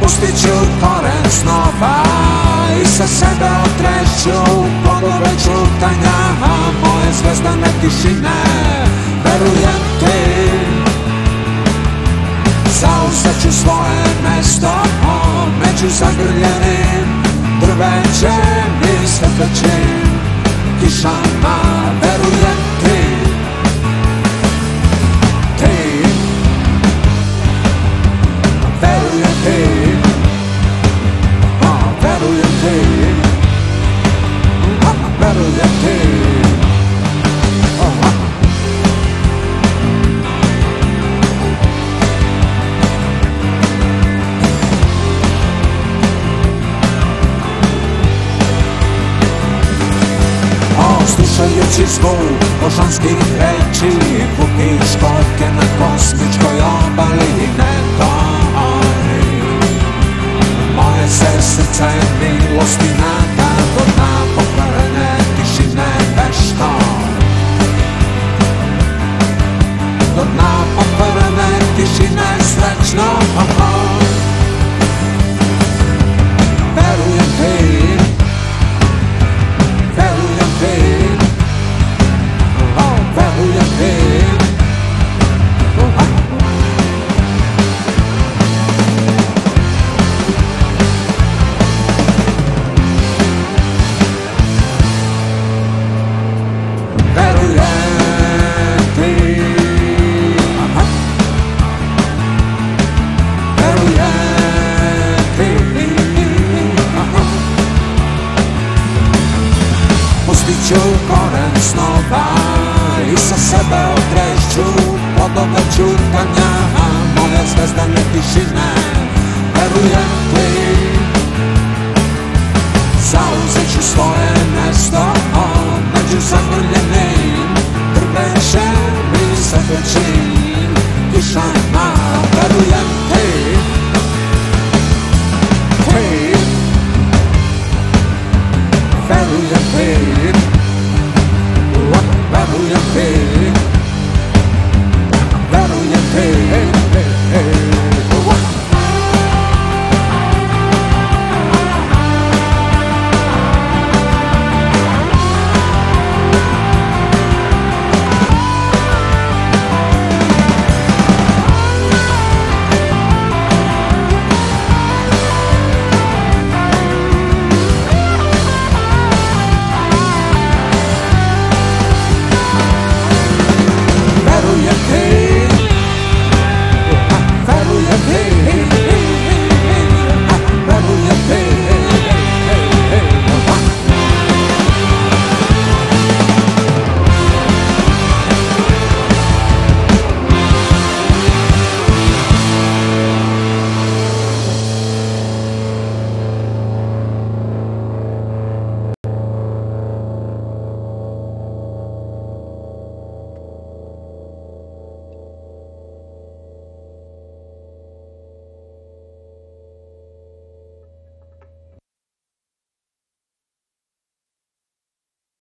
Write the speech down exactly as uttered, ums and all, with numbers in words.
Pustit ću koren snova i sa sebe otreću plodove čutanja moje zvezdane tišine. Verujem ti, zauzet ću svoje mesto među zagrljenim drvećem i svetlećim kišama. Verujem ti, ti, verujem ti, verujem ti, verujem ti. Slušajući zvuk božanskih reči, pukih školjke na kosmičkoj obali nekoj, moje se srce milosti nada do dna pokvarene tišine vešto, do dna pokvarene tišine srećno. Verujem ti, verujem ti, verujem ti. Pustit ću koren snova i sa sebe otreću plodove čutanja moje zvezdane tišine. Verujem ti,